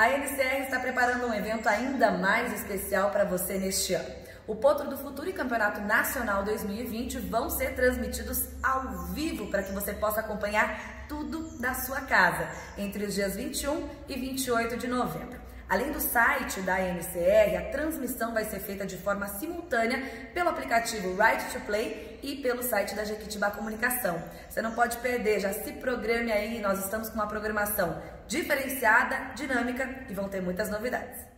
A NCR está preparando um evento ainda mais especial para você neste ano. O Potro do Futuro e Campeonato Nacional 2020 vão ser transmitidos ao vivo para que você possa acompanhar tudo da sua casa, entre os dias 21 e 28 de novembro. Além do site da NCR, a transmissão vai ser feita de forma simultânea pelo aplicativo Right to Play e pelo site da Jequitibá Comunicação. Você não pode perder, já se programe aí, nós estamos com uma programação diferenciada, dinâmica e vão ter muitas novidades.